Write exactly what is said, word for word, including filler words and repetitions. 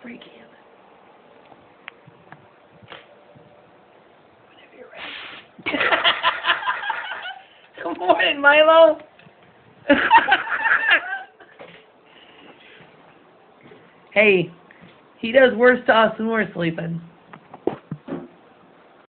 Freak him. Whenever you're ready. Good morning, Milo. Hey, he does worse to us when we're sleeping.